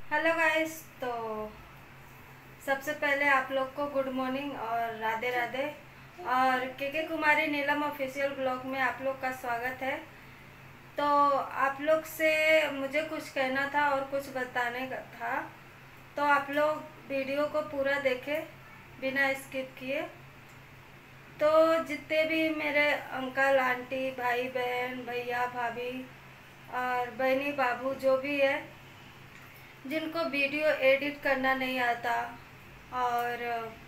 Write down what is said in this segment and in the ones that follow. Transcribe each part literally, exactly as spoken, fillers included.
Hello guys. तो सबसे पहले आप लोग को गुड मॉर्निंग और राधे राधे। और के के कुमारी नीलम ऑफिशियल ब्लॉग में आप लोग का स्वागत है। तो आप लोग से मुझे कुछ कहना था और कुछ बताने का था, तो आप लोग वीडियो को पूरा देखें बिना स्किप किए। तो जितने भी मेरे अंकल आंटी भाई बहन भैया भाभी और बहनी बाबू जो भी है, जिनको वीडियो एडिट करना नहीं आता और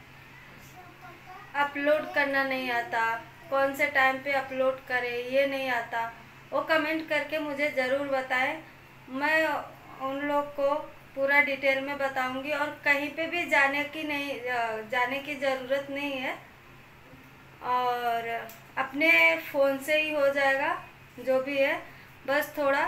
अपलोड करना नहीं आता, कौन से टाइम पे अपलोड करें ये नहीं आता, वो कमेंट करके मुझे ज़रूर बताएं। मैं उन लोग को पूरा डिटेल में बताऊंगी और कहीं पे भी जाने की नहीं जाने की ज़रूरत नहीं है और अपने फ़ोन से ही हो जाएगा जो भी है, बस थोड़ा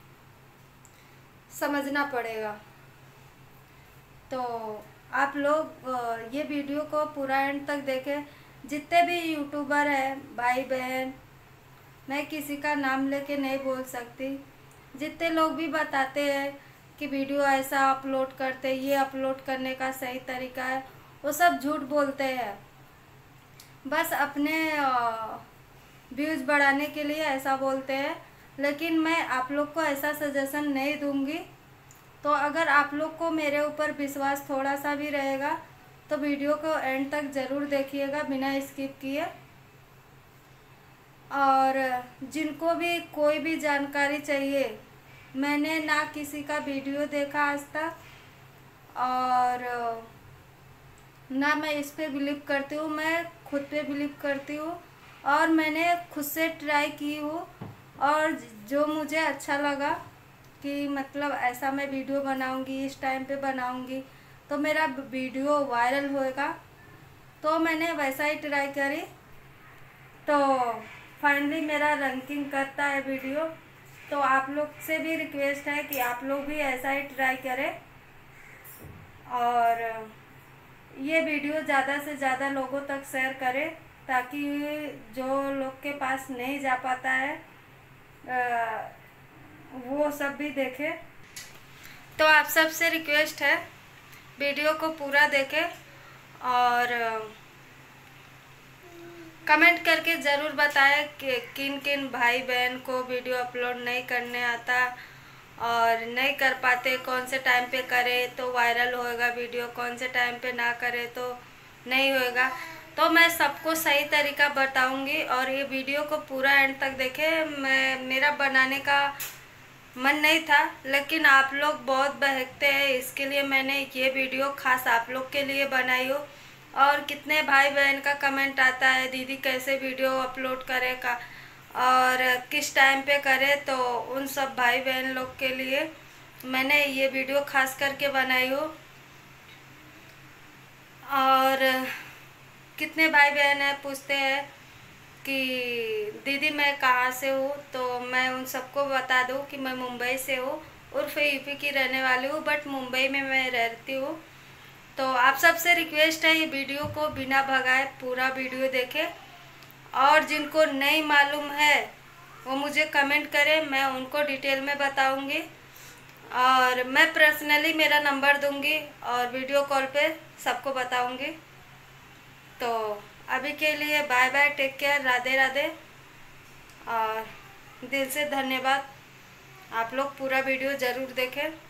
समझना पड़ेगा। तो आप लोग ये वीडियो को पूरा एंड तक देखें। जितने भी यूट्यूबर हैं भाई बहन, मैं किसी का नाम लेके नहीं बोल सकती, जितने लोग भी बताते हैं कि वीडियो ऐसा अपलोड करते, ये अपलोड करने का सही तरीका है, वो सब झूठ बोलते हैं। बस अपने व्यूज़ बढ़ाने के लिए ऐसा बोलते हैं, लेकिन मैं आप लोग को ऐसा सजेशन नहीं दूंगी। तो अगर आप लोग को मेरे ऊपर विश्वास थोड़ा सा भी रहेगा तो वीडियो को एंड तक ज़रूर देखिएगा बिना स्किप किए। और जिनको भी कोई भी जानकारी चाहिए, मैंने ना किसी का वीडियो देखा आज तक और ना मैं इस पे बिलीव करती हूँ, मैं खुद पे बिलीव करती हूँ और मैंने खुद से ट्राई की हूँ और जो मुझे अच्छा लगा कि मतलब ऐसा मैं वीडियो बनाऊंगी, इस टाइम पे बनाऊंगी तो मेरा वीडियो वायरल होएगा, तो मैंने वैसा ही ट्राई करी। तो फाइनली मेरा रैंकिंग करता है वीडियो। तो आप लोग से भी रिक्वेस्ट है कि आप लोग भी ऐसा ही ट्राई करें और ये वीडियो ज़्यादा से ज़्यादा लोगों तक शेयर करें ताकि जो लोग के पास नहीं जा पाता है आ, वो सब भी देखें। तो आप सब से रिक्वेस्ट है वीडियो को पूरा देखें और कमेंट करके ज़रूर बताएं कि किन किन भाई बहन को वीडियो अपलोड नहीं करने आता और नहीं कर पाते, कौन से टाइम पे करे तो वायरल होएगा वीडियो, कौन से टाइम पे ना करे तो नहीं होएगा। तो मैं सबको सही तरीका बताऊंगी और ये वीडियो को पूरा एंड तक देखें। मैं मेरा बनाने का मन नहीं था, लेकिन आप लोग बहुत बहकते हैं, इसके लिए मैंने ये वीडियो खास आप लोग के लिए बनाई हो। और कितने भाई बहन का कमेंट आता है, दीदी कैसे वीडियो अपलोड करे का और किस टाइम पे करे, तो उन सब भाई बहन लोग के लिए मैंने ये वीडियो खास करके बनाई हो। और कितने भाई बहन है पूछते हैं कि दीदी मैं कहाँ से हूँ, तो मैं उन सबको बता दूँ कि मैं मुंबई से हूँ, उर्फ यूपी की रहने वाली हूँ, बट मुंबई में मैं रहती हूँ। तो आप सबसे रिक्वेस्ट है ये वीडियो को बिना भगाए पूरा वीडियो देखें और जिनको नहीं मालूम है वो मुझे कमेंट करें, मैं उनको डिटेल में बताऊंगी और मैं पर्सनली मेरा नंबर दूंगी और वीडियो कॉल पे सबको बताऊंगी। तो अभी के लिए bye bye, take care, Radhe Radhe और दिल से धन्यवाद। आप लोग पूरा वीडियो ज़रूर देखें।